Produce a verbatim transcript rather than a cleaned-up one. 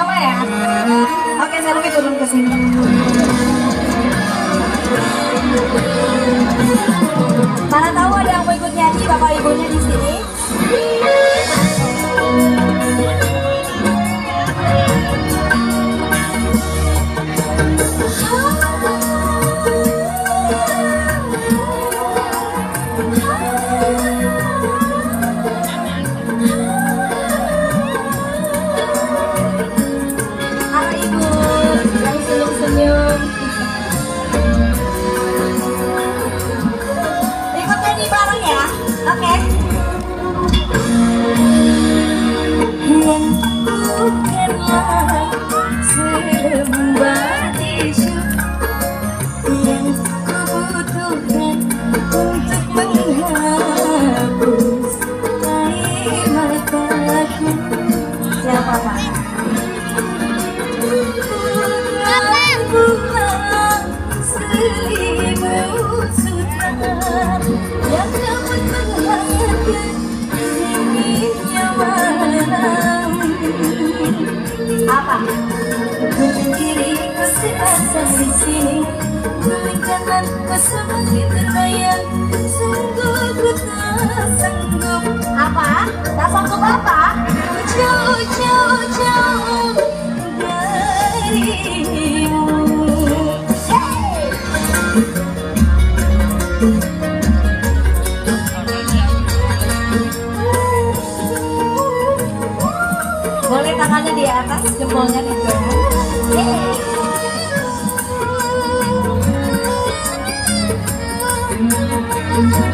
sama ya. Oke, selfie turun ke sini. Mana tahu ada yang mau ikut nyanyi, bapak ibunya di sini. Apa? Diriku serasa di sini, janganku semakin terbayang, sungguh ku tak sanggup. Apa? Tak sanggup apa? Jauh, jauh, jauh darimu. Hey! Boleh tangannya di atas, jempolnya di bawah. Yeay.